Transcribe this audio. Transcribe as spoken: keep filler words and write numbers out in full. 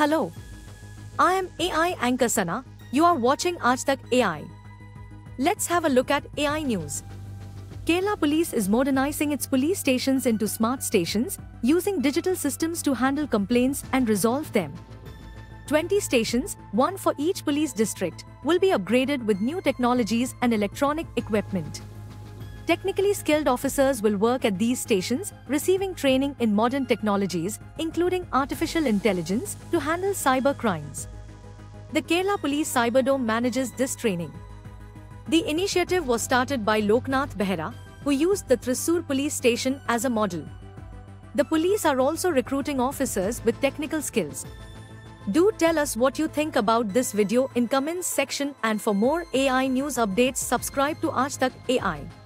Hello, I am A I anchor Sana. You are watching Aaj Tak A I. Let's have a look at A I news. Kerala Police is modernizing its police stations into smart stations, using digital systems to handle complaints and resolve them. twenty stations, one for each police district, will be upgraded with new technologies and electronic equipment. Technically skilled officers will work at these stations, receiving training in modern technologies, including artificial intelligence, to handle cyber crimes. The Kerala Police Cyberdome manages this training. The initiative was started by Loknath Behera, who used the Thrissur police station as a model. The police are also recruiting officers with technical skills. Do tell us what you think about this video in comments section, and for more A I news updates subscribe to Aaj Tak A I.